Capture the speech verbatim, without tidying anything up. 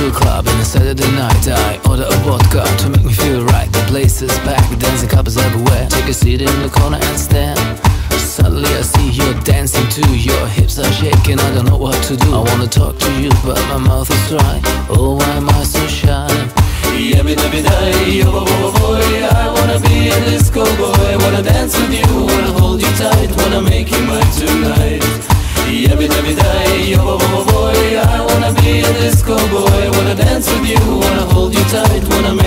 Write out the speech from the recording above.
to a club on a Saturday night. I order a vodka to make me feel right. The place is packed, dancing couples everywhere. Take a seat in the corner and stand. Suddenly I see you're dancing too. Your hips are shaking, I don't know what to do. I wanna talk to you, but my mouth is dry. Oh, why am I so shy? Every every day, oh, oh, oh, boy, I wanna be a disco boy. Wanna dance with you, wanna hold you tight, wanna make you mine tonight. Every every day, oh, oh, oh, boy, I wanna be a disco boy. Wanna dance with you, wanna hold you tight, wanna make